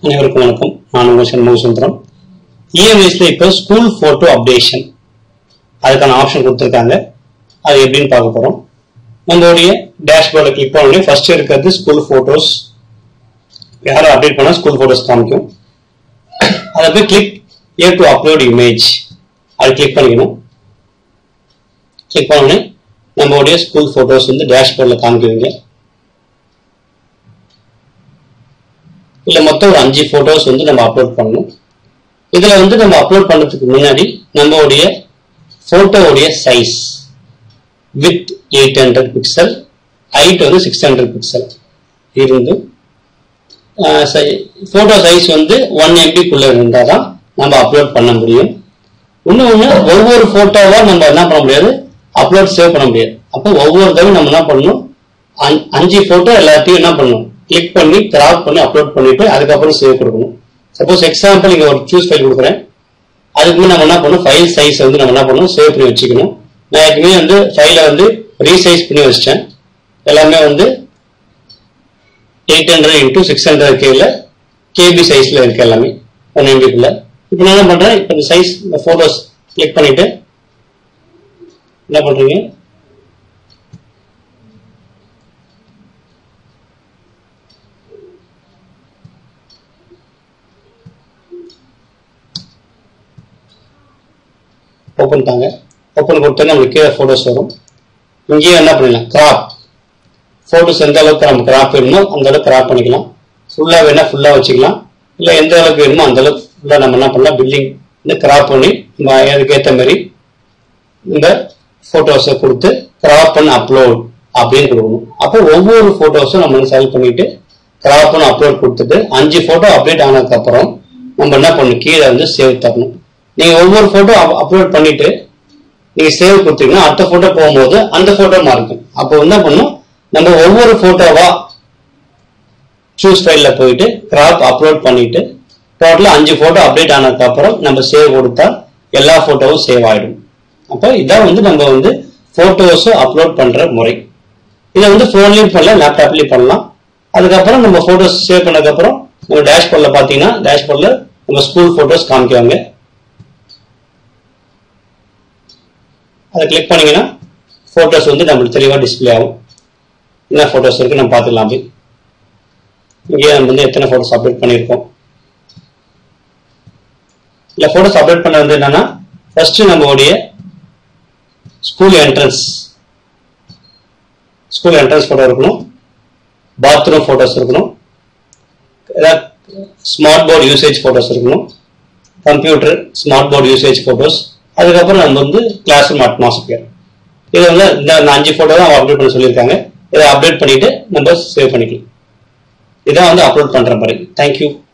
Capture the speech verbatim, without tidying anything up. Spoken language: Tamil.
அனைவருக்கும் வணக்கம். நான் உங்கள் சண்முகசுந்தரம். இஎம்ஐஸ்ல இப்போ ஸ்கூல் போட்டோ அப்டேஷன் அதுக்கான ஆப்ஷன் கொடுத்துருக்காங்க. அது எப்படின்னு பார்க்க போறோம். நம்மளுடைய டேஷ்போர்டில் கிளிக் பண்ணி ஃபர்ஸ்ட் இருக்கிறது ஸ்கூல் போட்டோஸ். யாரும் அப்டேட் பண்ணா ஸ்கூல் போட்டோஸ் காமிக்கும். அதை போய் click here to upload image அது கிளிக் பண்ணிக்கணும். கிளிக் பண்ணோடனே நம்மளுடைய ஸ்கூல் போட்டோஸ் வந்து டேஷ்போர்டில் காமிக்குவீங்க. இல்ல மொத்தம் ஒரு அஞ்சு போட்டோஸ் வந்து நம்ம அப்லோட் பண்ணணும். இதுல வந்து நம்ம அப்லோட் பண்றதுக்கு முன்னாடி நம்மளுடைய போட்டோவுடைய size with eight hundred pixel, height வந்து சிக்ஸ் ஹண்ட்ரட் பிக்சல் இருந்து போட்டோ சைஸ் வந்து ஒன் எம்பிக்குள்ள இருந்தால் தான் நம்ம அப்லோட் பண்ண முடியும். இன்னொன்று, ஒவ்வொரு போட்டோவா நம்ம என்ன பண்ண முடியாது, அப்லோட் சேவ் பண்ண முடியாது. அப்போ ஒவ்வொரு தடவை நம்ம என்ன பண்ணணும், அஞ்சு போட்டோ எல்லாத்தையும் என்ன பண்ணணும், கிளிக் பண்ணி கிராப் பண்ணி அப்லோட் பண்ணிட்டு அதுக்கப்புறம் சேவ் கொடுக்கணும். சப்போஸ் எக்ஸாம்பிள் இங்க ஒரு சூஸ் ஃபைல் கொடுக்குறேன். அதுக்கு முன்னாடி நம்ம என்ன பண்ணணும், ஃபைல் சைஸ் வந்து நம்ம என்ன பண்ணணும், சேவ் பண்ணி வச்சுக்கணும். நான் ஏற்கனவே வந்து ஃபைலை வந்து ரீசைஸ் பண்ணி வச்சிட்டேன். எல்லாமே வந்து eight hundred into six hundred கேல கேபி சைஸ்ல இருக்கு எல்லாமே ஒன் எம்பிக்குள்ள. இப்போ நான் என்ன பண்றேன், இப்போ இந்த சைஸ் இந்த போட்டோஸ் கிளிக் பண்ணிட்டு என்ன பண்றீங்க, ஓப்பன் தாங்க. ஓப்பன் கொடுத்தோன்னா நம்மளுக்கு கீழே போட்டோஸ் வரும். இங்கேயே என்ன பண்ணிடலாம், கிராப் போட்டோஸ் எந்த அளவுக்கு நம்ம கிராப் வேணுமோ அந்த அளவுக்கு கிராப் பண்ணிக்கலாம். ஃபுல்லா வேணா ஃபுல்லா வச்சுக்கலாம். இல்லை எந்த அளவுக்கு வேணுமோ அந்த அளவுக்கு ஃபுல்லா நம்ம என்ன பண்ணலாம், பில்டிங் வந்து கிராப் பண்ணி நம்ம அதுக்கு ஏற்ற மாதிரி இந்த போட்டோஸை கொடுத்து கிராப் பண்ணி அப்லோட் அப்படின்னு கொடுக்கணும். அப்போ ஒவ்வொரு போட்டோஸும் நம்ம செலக்ட் பண்ணிட்டு கிராப் பண்ணி அப்லோட் கொடுத்துட்டு அஞ்சு போட்டோ அப்டேட் ஆனதுக்கு அப்புறம் நம்ம என்ன பண்ணணும், கீழே வந்து சேவ் தரணும். நீங்க ஒவ்வொரு போட்டோ அப்லோட் பண்ணிட்டு நீங்க சேவ் கொடுத்தீங்கன்னா அடுத்த போட்டோ போகும்போது அந்த போட்டோ மாறிக்கும். அப்போ என்ன பண்ணும், நம்ம ஒவ்வொரு போட்டோவா சூஸ் ஃபைல்ல போயிட்டு கிராப் அப்லோட் பண்ணிட்டு டோட்டலா அஞ்சு போட்டோ அப்டேட் ஆனதுக்கு அப்புறம் நம்ம சேவ் கொடுத்தா எல்லா போட்டோவும் சேவ் ஆயிடும். அப்போ இதான் வந்து நம்ம வந்து போட்டோஸ் அப்லோட் பண்ற முறை. இதை வந்து போன்லயும் பண்ணலாம், லேப்டாப்லயும் பண்ணலாம். அதுக்கப்புறம் நம்ம போட்டோஸ் சேவ் பண்ணதுக்கு அப்புறம் நம்ம டேஷ்போர்ட்ல பாத்தீங்கன்னா டேஷ்போர்ட்ல நம்ம ஸ்கூல் போட்டோஸ் காமிக்குவாங்க. அதை கிளிக் பண்ணீங்கன்னா போட்டோஸ் வந்து நம்மளுக்கு தெளிவா டிஸ்பிளே ஆகும். என்ன போட்டோஸ் இருக்கு நம்ம பார்த்துக்கலாம். அப்படி இங்கேயே நம்ம வந்து எத்தனை போட்டோஸ் அப்டேட் பண்ணியிருக்கோம். இல்ல போட்டோஸ் அப்டேட் பண்ண வந்து என்னன்னா, ஃபர்ஸ்ட் நம்மளுடைய school entrance school entrance photo இருக்கணும், பாத்ரூம் போட்டோஸ் இருக்கணும், ஸ்மார்ட் போர்டு யூசேஜ் போட்டோஸ் இருக்கணும், computer smart board usage photos, அதுக்கப்புறம் நம்ம வந்து கிளாஸ் ரூம் அட்மாஸ்பியர். இதை வந்து இந்த அஞ்சு போட்டோ தான் அப்டேட் பண்ண சொல்லியிருக்காங்க. இதை அப்டேட் பண்ணிட்டு நம்ம சேவ் பண்ணிக்கலாம். இதான் வந்து அப்லோட் பண்ற மாதிரி. தேங்க்யூ.